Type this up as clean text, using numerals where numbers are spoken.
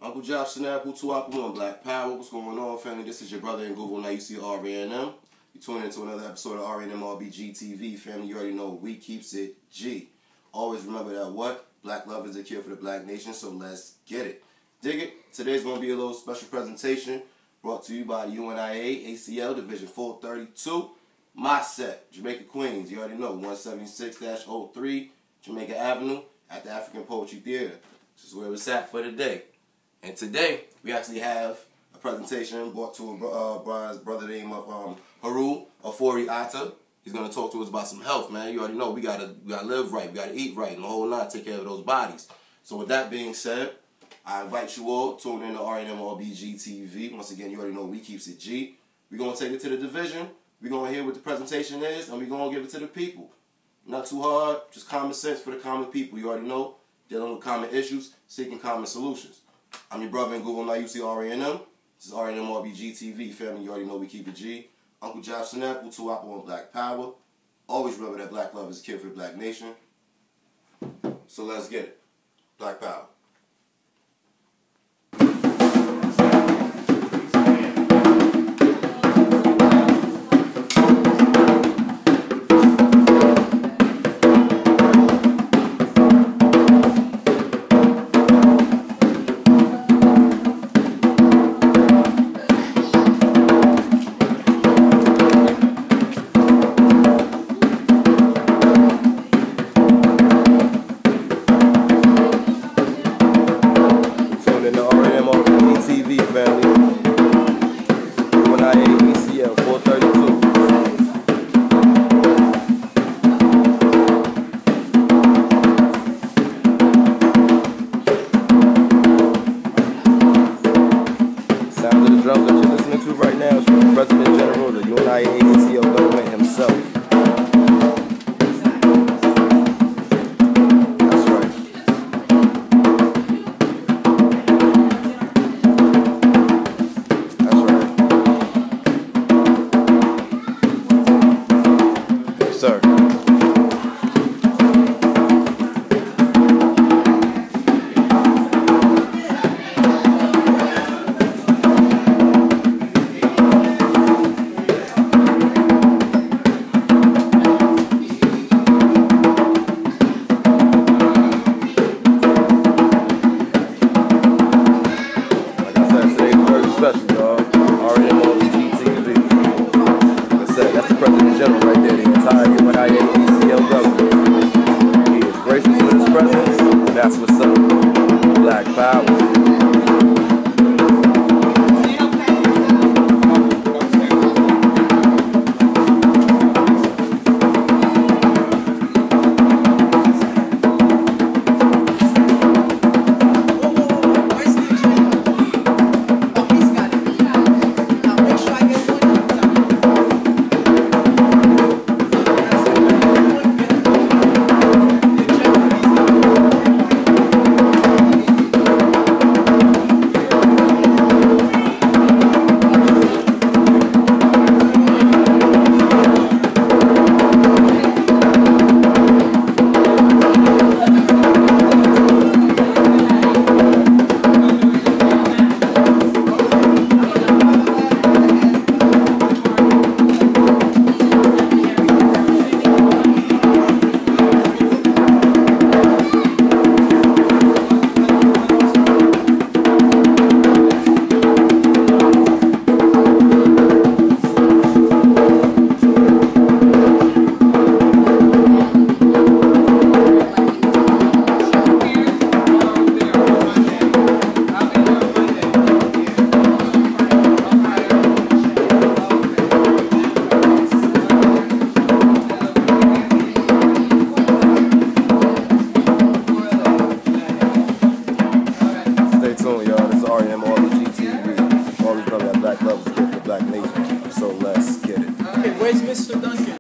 Uncle Josh Snap, Hutuapu, and Black Power. What's going on, family? This is your brother in Google. Now you see RNM. You tune into another episode of RNM RBG TV, family. You already know we keeps it G. Always remember that what? Black love is a cure for the black nation, so let's get it. Dig it? Today's going to be a little special presentation brought to you by the UNIA ACL Division 432. My set, Jamaica, Queens. You already know, 176-03 Jamaica Avenue at the African Poetry Theater. This is where it's at for today. And today, we actually have a presentation brought to a brother named Haru Afori Atta. He's going to talk to us about some health, man. You already know, we gotta live right, we gotta eat right, and the whole lot, take care of those bodies. So with that being said, I invite you all to tune in to RNM RBG TV. Once again, you already know we keeps it G. We're going to take it to the division. We're going to hear what the presentation is, and we're going to give it to the people. Not too hard, just common sense for the common people. You already know, dealing with common issues, seeking common solutions. I'm your brother in Google. Now you see RNM. This is RNM RBG TV, family. You already know we keep it G. Uncle Josh Snap, Hutuapu, and Black Power. Always remember that black love is a cure for the black nation. So let's get it. Black Power. Drums that you're listening to right now is from the President General of the United ACL government himself. That's right. That's right. Yes, sir. Special.